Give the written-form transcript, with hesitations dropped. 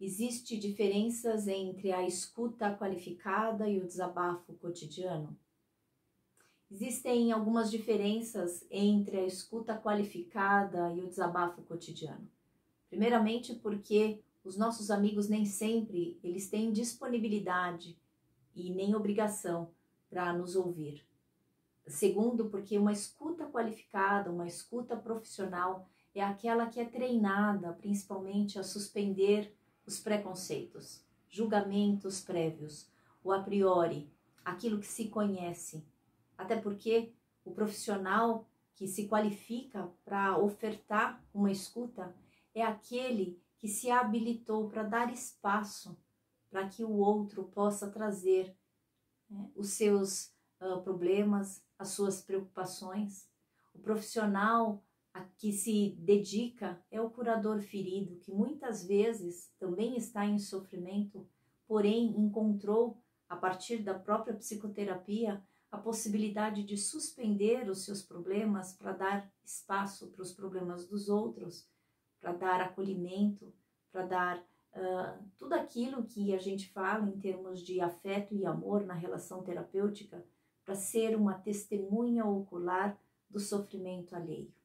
Existem diferenças entre a escuta qualificada e o desabafo cotidiano? Existem algumas diferenças entre a escuta qualificada e o desabafo cotidiano. Primeiramente porque os nossos amigos nem sempre eles têm disponibilidade e nem obrigação para nos ouvir. Segundo, porque uma escuta qualificada, uma escuta profissional é aquela que é treinada principalmente a suspender os preconceitos, julgamentos prévios, o a priori, aquilo que se conhece. Até porque o profissional que se qualifica para ofertar uma escuta é aquele que se habilitou para dar espaço para que o outro possa trazer os seus problemas, as suas preocupações. O profissional a que se dedica é o curador ferido, que muitas vezes também está em sofrimento, porém encontrou, a partir da própria psicoterapia, a possibilidade de suspender os seus problemas para dar espaço para os problemas dos outros, para dar acolhimento, para dar tudo aquilo que a gente fala em termos de afeto e amor na relação terapêutica, para ser uma testemunha ocular do sofrimento alheio.